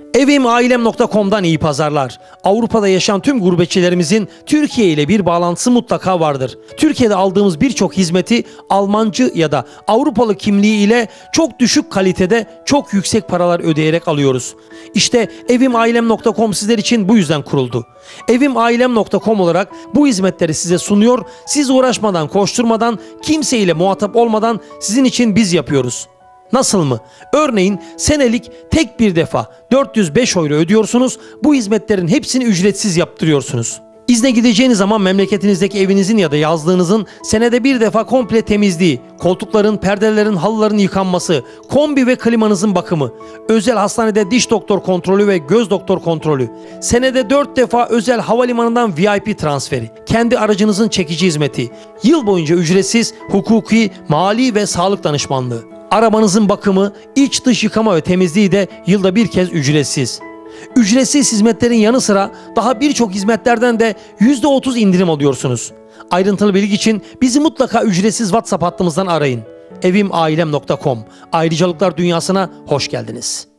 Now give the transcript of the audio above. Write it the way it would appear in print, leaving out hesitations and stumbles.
Evimiailem.com'dan iyi pazarlar. Avrupa'da yaşayan tüm gurbetçilerimizin Türkiye ile bir bağlantısı mutlaka vardır. Türkiye'de aldığımız birçok hizmeti Almancı ya da Avrupalı kimliği ile çok düşük kalitede çok yüksek paralar ödeyerek alıyoruz. İşte Evimiailem.com sizler için bu yüzden kuruldu. Evimiailem.com olarak bu hizmetleri size sunuyor. Siz uğraşmadan, koşturmadan, kimseyle muhatap olmadan sizin için biz yapıyoruz. Nasıl mı? Örneğin senelik tek bir defa 405 euro ödüyorsunuz. Bu hizmetlerin hepsini ücretsiz yaptırıyorsunuz. İzne gideceğiniz zaman memleketinizdeki evinizin ya da yazlığınızın senede bir defa komple temizliği, koltukların, perdelerin, halıların yıkanması, kombi ve klimanızın bakımı, özel hastanede diş doktor kontrolü ve göz doktor kontrolü, senede 4 defa özel havalimanından VIP transferi, kendi aracınızın çekici hizmeti, yıl boyunca ücretsiz hukuki, mali ve sağlık danışmanlığı. Arabanızın bakımı, iç dış yıkama ve temizliği de yılda bir kez ücretsiz. Ücretsiz hizmetlerin yanı sıra daha birçok hizmetlerden de %30 indirim alıyorsunuz. Ayrıntılı bilgi için bizi mutlaka ücretsiz WhatsApp hattımızdan arayın. Evimiailem.com. Ayrıcalıklar dünyasına hoş geldiniz.